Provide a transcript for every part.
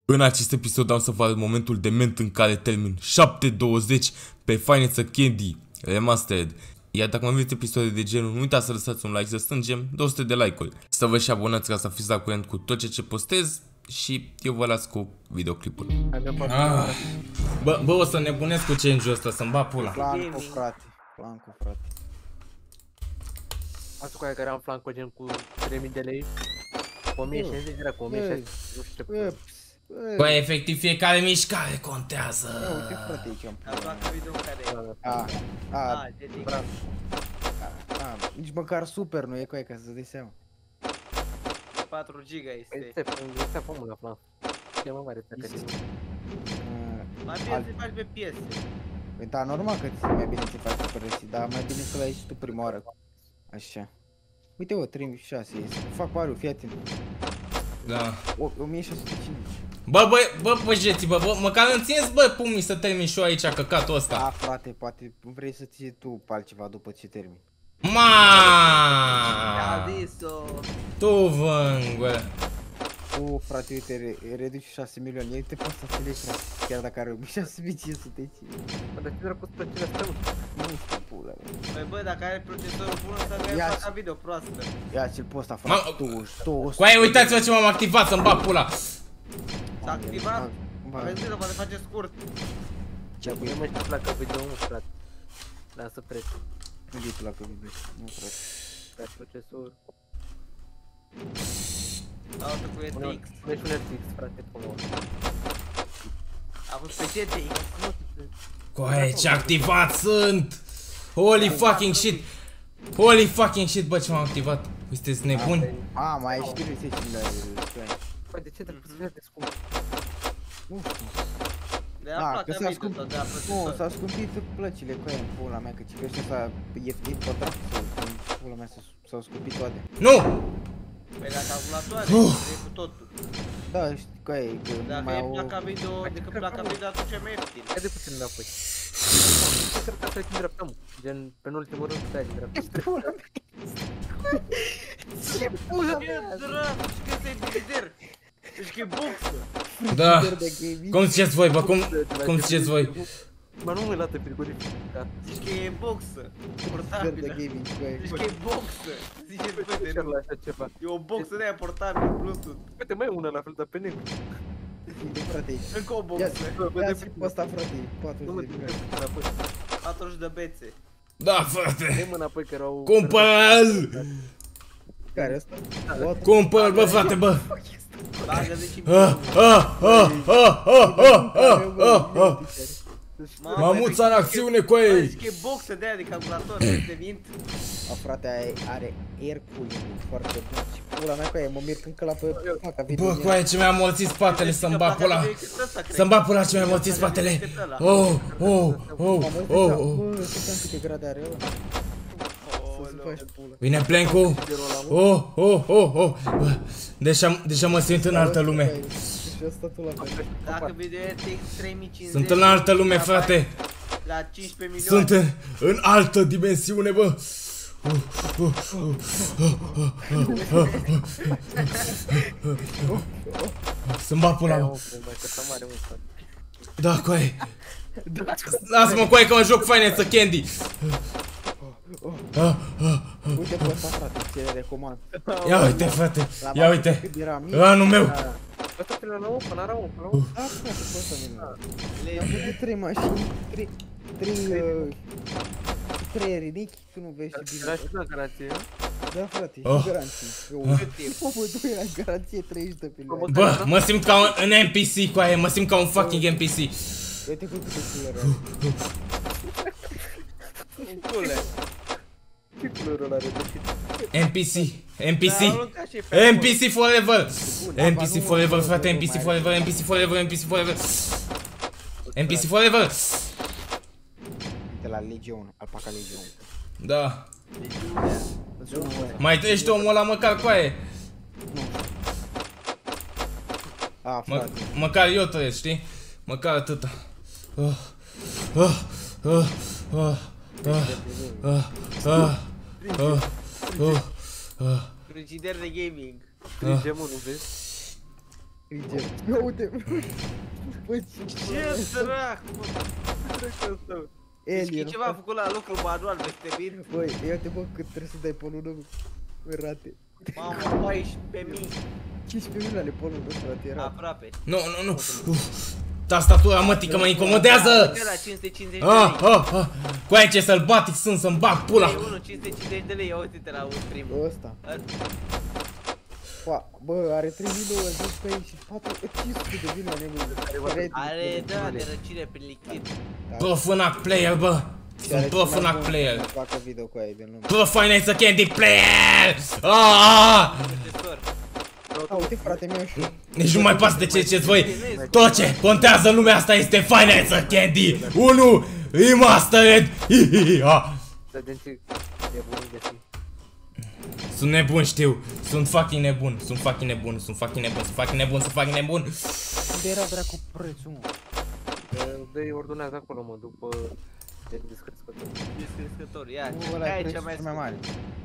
În acest episod am să vă arăt momentul dement în care termin 7:20 pe Fineță Candy Remastered. Iar dacă mai vreți episoade de genul, nu uitați să lăsați un like, să strângem 200 de like-uri. Să vă și abonați ca să fiți la curent cu tot ce postez și eu vă las cu videoclipul. Bă, o să nebunesc cu change-ul ăsta, să-mi bat pula. Flancul, frate. Flancul, frate. Asta cu aia care am flancul gen cu 3000 de lei. 1060 era cu 1060, nu știu ce. Bă, efectiv fiecare mișcare contează. Uite, frate, aici am Am luat video în care nici măcar super nu e cu aia, ca să-ți dai seama. 4 giga este. Este pomul la flanc. Ce mai mare pe Mai bine să faci pe piese. Păi da, normal că ți mai bine să faci super resi, dar mai bine să-l ai și tu prima oară. Așa. Uite, 36 este. Fac pariu, fii atent. Da. 1605. Bă, jeți, bă, măcar îmi bă, pumnii să termin și eu aici căcatul ăsta. Da, frate, poate vrei să ții tu pe altceva după ce termin. A zis-o. Tu vâng, bă. Frate, uite, reduci 6 milioane, uite pe asta să le frate. Chiar dacă are 6500 Bă, dar ce dracu spre cine stăm? nu știu, pula. Păi bă, dacă ai procesorul bun, ăsta că ai placa video proastă. Ia ți-l posta, frate, 200. Cu aia uitați-vă ce m-am activat, să-mi bat pula. S-a activat? Aveți grijă, poate face scurt. Ce cu mă știu placa video 1, frate. Lasă preț. Nu e placă video, nu frate. Pe procesor. Auto cu ETX. Pune și un RTX, frate, frumos. A fost pe GTX. Cu aia ce activat sunt. Holy fucking shit. Holy fucking shit, bă, ce m-am activat. Sunteți nebuni? Mai ai și 30 milioane de ani. Bă, de ce trebuie să fie de scump? Nu știu. De la placa s-a video scump. sau de la Nu, procesor. s-a scumpit plăcile cu aia în pula mea, că ce ăștia s-a ieftit pe dracu, pula mea s-au scumpit toate. Nu! Păi la calculatoare, trebuie cu totul. Da, știi cu aia, că nu Dacă mai e au... placa video, decât placa video, atunci e mai ieftin. Hai de puțin înapoi. Ce cred că stai din dreapta, mă? Gen, penultimul rând stai din dreapta. Ce pula Ce mea? dracu, și că ăsta e divider. Deci că e boxă. Da. De gaming. Cum ziceți voi, bă, cum ziceți voi? Mă, nu mă lată frigorific. Deci că e boxă. De Portabilă. gaming, cu aia. Deci că e boxă. Ziceți voi de Ce nu. la așa ceva? E o boxă de aia portabilă, Bluetooth. Uite, mai e una la fel, dar pe negru. De frate, Încă o boxă. ia-ți pe ăsta, frate, Nu mă 40 de duc milioane. înapoi. 40 de bețe. Da, frate. Dă-i mă înapoi că erau... Cumpăr-l! Care ăsta? Cumpăr, bă, frate, bă. Bagă 10 milioane. Mamuța în acțiune cu ei. Deci că e boxă de aia de calculator, te mint. Frate, aia are air cooling foarte bun și pula mea cu aia, mă mir când că la pe placa video. Bă, cu aia ce mi-a amorțit spatele, să-mi bat pula. Să-mi bat pula ce mi-a amorțit spatele. Oh. Bă, să știam câte grade are ăla. Să-ți faci pula. Vine Plencu. Oh. Deja mă simt în altă lume. Și asta tu la fel. Dacă video RTX 3050. Sunt în altă lume, frate. La 15 milioane. Sunt în altă dimensiune, bă. Să-mi bat pula, mă. Da, coaie. Lasă-mă, coaie, că mă joc Fineță Candy. Uite pe ăsta, frate, ți le recomand. Ia uite, frate. Ia uite. Anul meu. Asta pe la 9, până la 1, până la 1. Da, frate, pe ăsta mi-l am făcut 3 mașini, 3 rinichi, tu nu vezi și Era și la garanție. Da, frate, Oh. și garanție. Omul tu era în garanție 30 de milioane. Bă, mă simt ca un NPC, coaie. Mă simt ca un fucking NPC. Uite cu câte culori are. Un cule. Ce culori ăla are? NPC forever. NPC forever, frate. NPC forever. Uite la Legion, alpaca Legion. Da. Mai trăiește omul ăla măcar, coaie. A, frate. Măcar eu trăiesc, știi? Măcar atâta. Frigider de gaming. Frige, mă, nu vezi? Frigem. Ia uite. Băi, Ce dracu, mă? Dracu tău. Știi ceva a făcut la lucru manual peste bine? Băi, ia-te bă cât trebuie să dai pe lună în rate. Mamă, 14.000. 15 milioane pe lună, frate, era. Aproape. Nu. Tastatura mătică mă incomodează! La 550 de lei. Cu aia ce sălbatic sunt să-mi bag pula! Lei 1, 550 de lei, ia uite-te la un primul. Ăsta. Bă, are 3 milioane pe aici și 500 de milioane, mă. Are, da, de răcire prin lichid. Bă, Fnac player, bă! Sunt bă, Fnac player! Facă video cu aia din lume. Bă, Finance Candy player! Aaaa! Uite frate meu și... Nici nu mai pasă de ce ziceți voi! Tot ce contează în lumea asta este Finance Candy! 1 Remastered! Sunt nebun, știu! Sunt fucking nebun! Unde era dracu prețul, mă? Dă-i ordonează acolo, mă, după descrescător. Descrescător, ia, Ăla care e e cea prețul mai cel mai mare.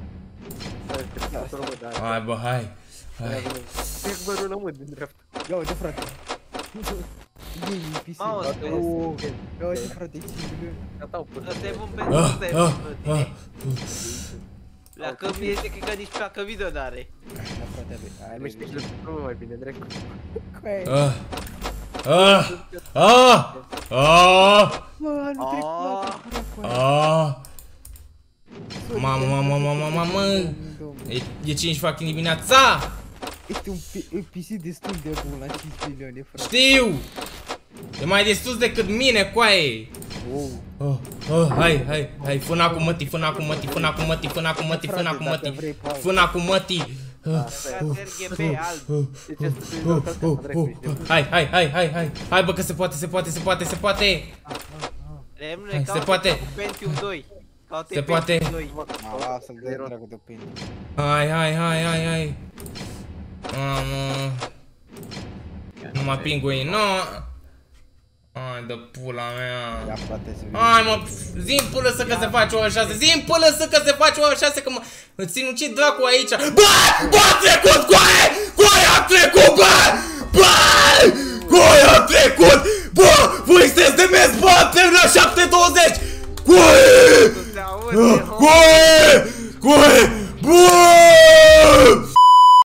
Hai bă, hai! Trec bărul mă din dreapta. Ia uite frate. Ei, PC. Mamă, Ia uite frate, 5 milioane. Gata-o până. ăsta e bun pentru ăsta e bun pentru tine. La cămi este, cred că nici placă video n-are. Da, frate, are. Nu știi ce mai bine, dracu. Cu aia. Bă, nu trec placă cu aia. Mamă! E 5 fucking dimineața! Este un PC destul de bun la 5 milioane, frate. Știu! E mai de sus decât mine, coaie! Hai, fâna cu mătii! RGB alb. Hai bă că se poate! Lemne, Se poate. cu Pentium 2. Se poate. Lasă-l de dracu de pâine. Hai. Numai pinguini, no! Hai de pula mea! Ia frate, să Hai mă, zi-mi până să că se face ora 6, zi-mi până să că se face ora 6 că mă sinucid dracu aici. Bă, a trecut coaie a trecut, bă! Coaie a trecut! Bă, voi